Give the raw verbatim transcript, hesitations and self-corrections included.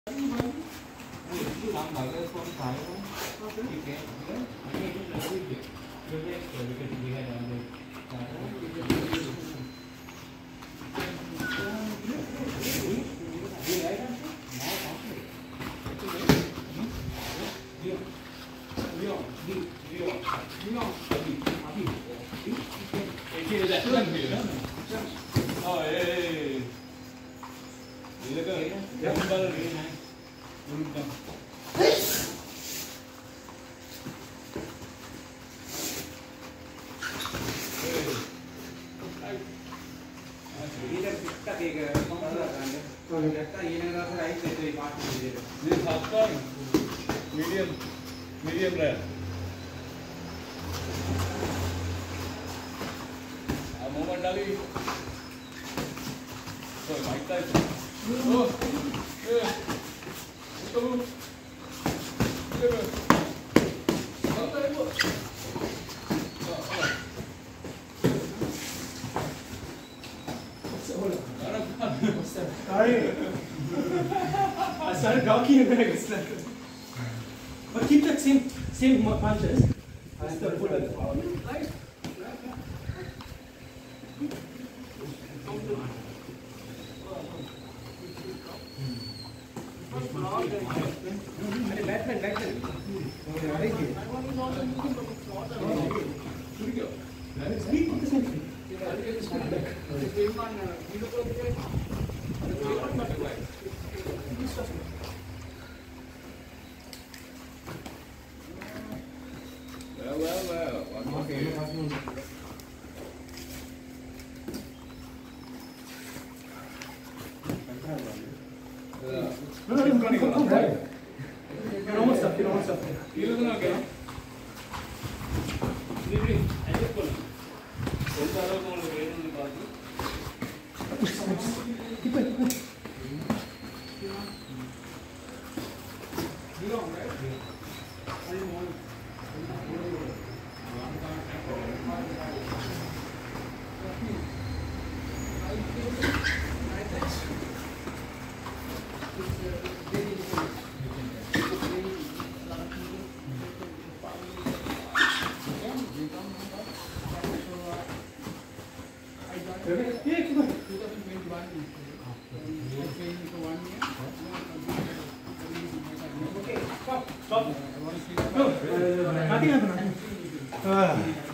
Medium medium रहे moment डाली तो माइक टाइप ओ ए तो Sorry. I started talking and then I got stuck. But keep that same same punches. I still put it out. Right? Batman, Batman. Speak with the same thing. Well, well, well. Okay. No, no, no, no, no, no. You're almost up, you're almost up. You don't know, okay? Keep it, keep it. Yeah, keep it. Okay, stop. Stop. No, nothing happened. Ah.